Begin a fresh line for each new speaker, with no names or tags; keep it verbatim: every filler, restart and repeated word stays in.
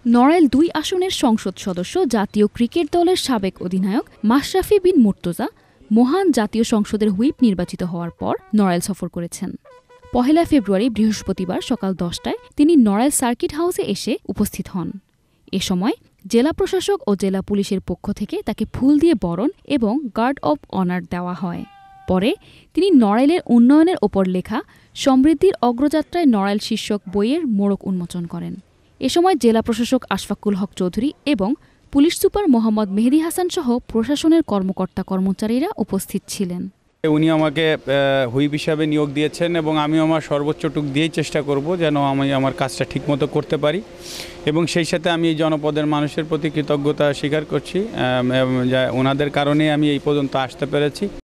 নড়াইল দুই আসনের সংসদ সদস্য জাতীয় ক্রিকেট দলের সাবেক অধিনায়ক মাশরাফি বিন মুর্তজা মহান জাতীয় সংসদের হুইপ নির্বাচিত হওয়ার পর নড়াইল সফর করেছেন। পহেলা ফেব্রুয়ারি বৃহস্পতিবার সকাল দশটায় তিনি নড়াইল সার্কিট হাউসে এসে উপস্থিত হন। এ সময় জেলা প্রশাসক ও জেলা পুলিশের পক্ষ থেকে তাকে ফুল দিয়ে বরণ এবং গার্ড অব অনার দেওয়া হয়। পরে তিনি নড়াইলের উন্নয়নের ওপর লেখা সমৃদ্ধির অগ্রযাত্রায় নড়াইল শীর্ষক বইয়ের মোড়ক উন্মোচন করেন। এ সময় জেলা প্রশাসক আশফাকুল হক চৌধুরী এবং পুলিশ সুপার মোহাম্মদ মেহেদী হাসান সহ প্রশাসনের কর্মকর্তা কর্মচারীরা উপস্থিত ছিলেন।
উনি আমাকে হুইপ হিসাবে নিয়োগ দিয়েছেন এবং আমি আমার সর্বোচ্চটুকু দিয়েই চেষ্টা করব যেন আমি আমার কাজটা ঠিকমতো করতে পারি এবং সেই সাথে আমি এই জনপদের মানুষের প্রতি কৃতজ্ঞতা স্বীকার করছি। ওনাদের কারণে আমি এই পর্যন্ত আসতে পেরেছি।